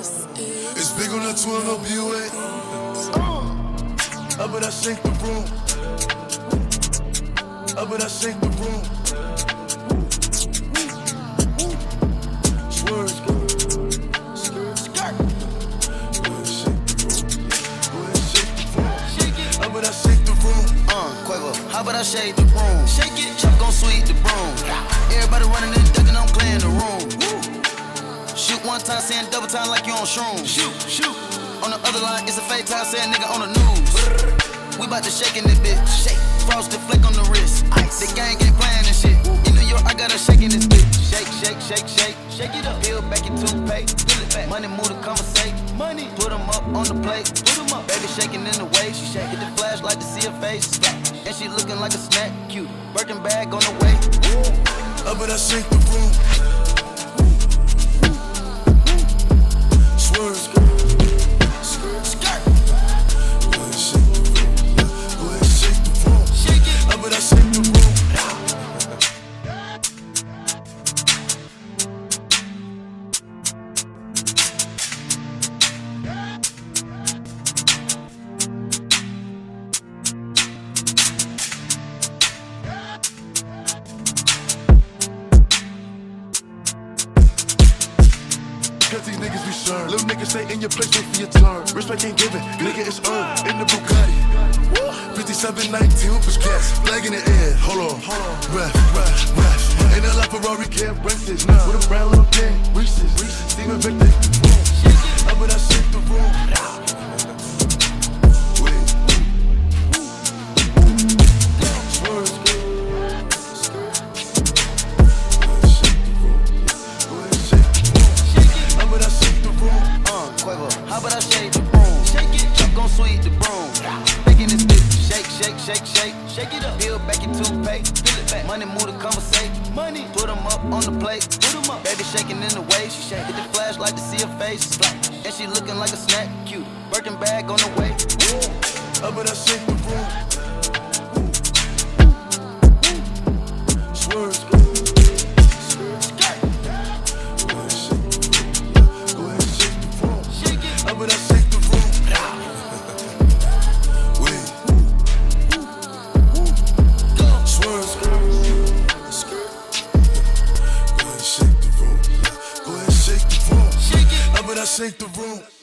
It's big on the 12 up UA. Up and I shake the room. Up and I shake the room. Swerve. Skirt. Go ahead, shake the room. Go ahead, shake the room. Up and I shake the room. Quavo, how about I shake the room? Shake it, chop gon' sweep the broom. Everybody running and ducking, I'm clearing the room. Shoot one time, saying double time like you on shrooms. Shoot. On the other line, it's a fake time, saying nigga on the news. We bout to shake in this bitch. Shake. Frosted flake on the wrist. Ice. The gang ain't playing this shit. In New York, I got her shaking this bitch. Shake, shake, shake, shake. Shake it up. Peel back your toothpaste. Peel it back. Money move to conversate. Money. Put them up on the plate. Put them up. Baby shaking in the way. She shake. Hit the flashlight to see her face. And she looking like a snack. Cute. Birkin bag on the way. Up and I shake the room. Swerve. Cause these niggas be sure. Little niggas stay in your place, wait for your turn. Respect ain't given, nigga it's earned. In the Bugatti 5719 push gas, flag in the air. Hold on, ref. Ain't a lot Ferrari can't rent this. With a brown little thing, Reese's, Steven Victor. Up and I shake the room. How about I shake the room? Shake it, chop gon' sweep the broom. Making this bitch shake, shake, shake, shake. Shake it up. Peel back your toothpaste. Peel it back. Money move to conversate. Money. Put them up on the plate. Put them up. Baby shaking in the way. She shake. Hit the flashlight to see her face. And she looking like a snack. Cute. Birkin bag on the way. Up and I shake the room. Swerve. But I shake the room. Wait. Swerve. Go ahead, shake the room. Go ahead, shake the room. But I shake the room.